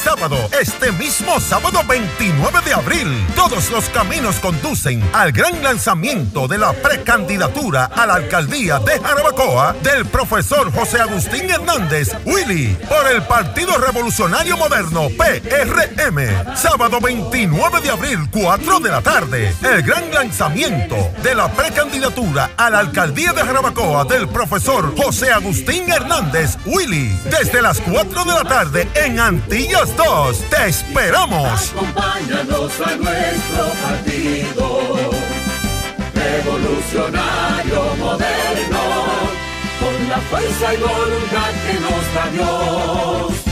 sábado, este mismo sábado 29 de abril. Todos los caminos conducen al gran lanzamiento de la precandidatura a la alcaldía de Jarabacoa del profesor José Agustín Hernández Willy por el Partido Revolucionario Moderno PRM. Sábado 29 de abril, 4 de la tarde. El gran lanzamiento de la precandidatura a la alcaldía de Jarabacoa del profesor José Agustín Hernández Willy. Desde las 4 de la tarde en Antillas 2. ¡Te esperamos! Acompáñanos a nuestro partido revolucionario moderno, con la fuerza y voluntad que nos da Dios.